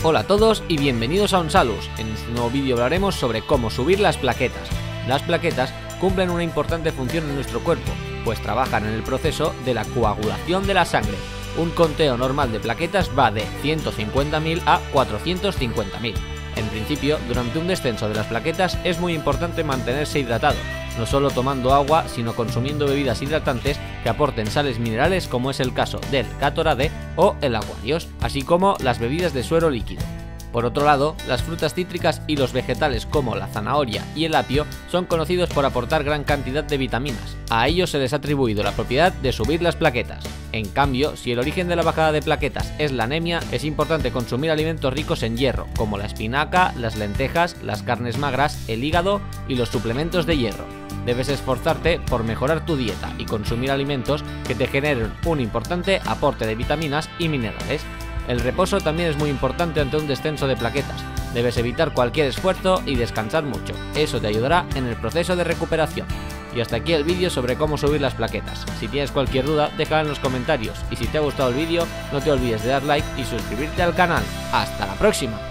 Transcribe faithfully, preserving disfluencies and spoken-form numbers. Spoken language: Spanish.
Hola a todos y bienvenidos a Unsalus. En este nuevo vídeo hablaremos sobre cómo subir las plaquetas. Las plaquetas cumplen una importante función en nuestro cuerpo, pues trabajan en el proceso de la coagulación de la sangre. Un conteo normal de plaquetas va de ciento cincuenta mil a cuatrocientos cincuenta mil. En principio, durante un descenso de las plaquetas es muy importante mantenerse hidratado, no solo tomando agua, sino consumiendo bebidas hidratantes que aporten sales minerales, como es el caso del Gatorade o el Aquarius, así como las bebidas de suero líquido. Por otro lado, las frutas cítricas y los vegetales como la zanahoria y el apio son conocidos por aportar gran cantidad de vitaminas. A ellos se les ha atribuido la propiedad de subir las plaquetas. En cambio, si el origen de la bajada de plaquetas es la anemia, es importante consumir alimentos ricos en hierro, como la espinaca, las lentejas, las carnes magras, el hígado y los suplementos de hierro. Debes esforzarte por mejorar tu dieta y consumir alimentos que te generen un importante aporte de vitaminas y minerales. El reposo también es muy importante ante un descenso de plaquetas. Debes evitar cualquier esfuerzo y descansar mucho. Eso te ayudará en el proceso de recuperación. Y hasta aquí el vídeo sobre cómo subir las plaquetas. Si tienes cualquier duda, déjala en los comentarios. Y si te ha gustado el vídeo, no te olvides de dar like y suscribirte al canal. ¡Hasta la próxima!